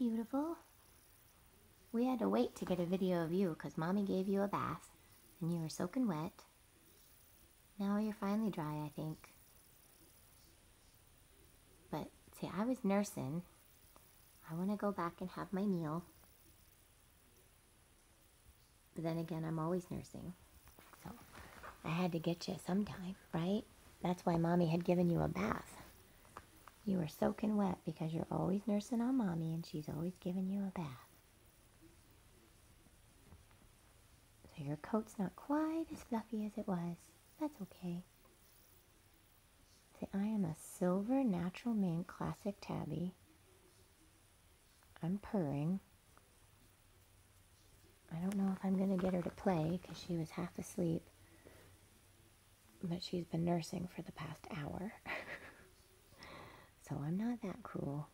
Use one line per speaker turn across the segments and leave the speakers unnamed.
beautiful. We had to wait to get a video of you because Mommy gave you a bath and you were soaking wet. Now you're finally dry, I think. But see, I was nursing. I want to go back and have my meal. But then again, I'm always nursing. So I had to get you sometime, right? That's why Mommy had given you a bath. You were soaking wet because you're always nursing on Mommy and she's always giving you a bath. So your coat's not quite as fluffy as it was. That's okay. See, I am a silver natural mink classic tabby. I'm purring. I don't know if I'm going to get her to play because she was half asleep. But she's been nursing for the past hour. So I'm not that cruel.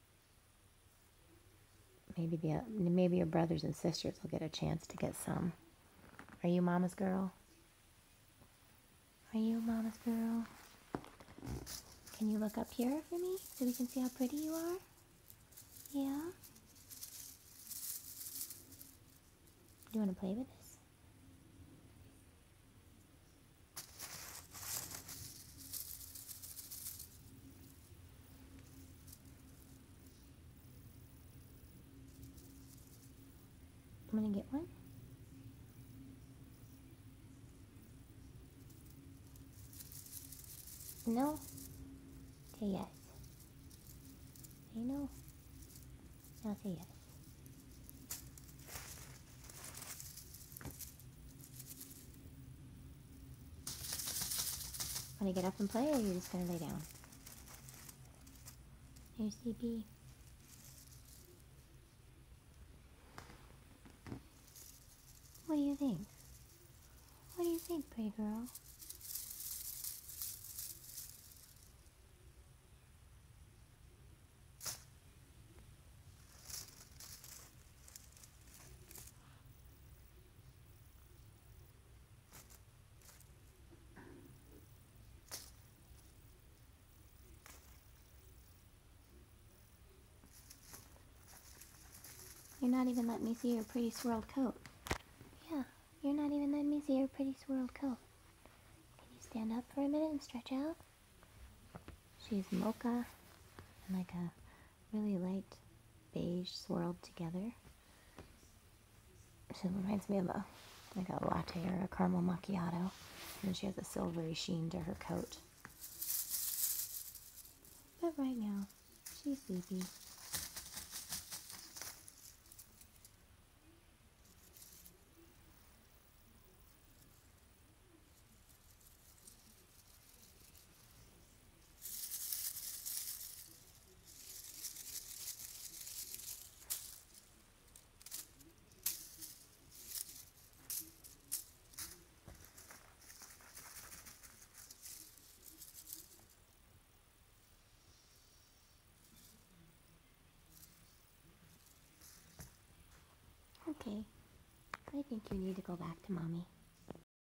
Maybe your brothers and sisters will get a chance to get some. Are you Mama's girl? Are you Mama's girl? Can you look up here for me so we can see how pretty you are? Yeah? Do you want to play with this? I'm going to get one. No? Say yes. Say no. Now say yes. Want to get up and play, or are you just going to lay down? You're sleepy. What do you think? What do you think, pretty girl? You're not even letting me see your pretty swirled coat. Yeah, you're not even letting me see your pretty swirled coat. Can you stand up for a minute and stretch out? She's mocha and like a really light beige swirled together. She reminds me of like a latte or a caramel macchiato. And she has a silvery sheen to her coat. But right now, she's sleepy. Okay, I think you need to go back to Mommy.